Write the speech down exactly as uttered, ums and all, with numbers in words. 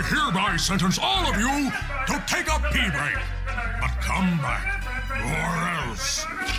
hereby sentence all of you to take a pee break. But come back, or else.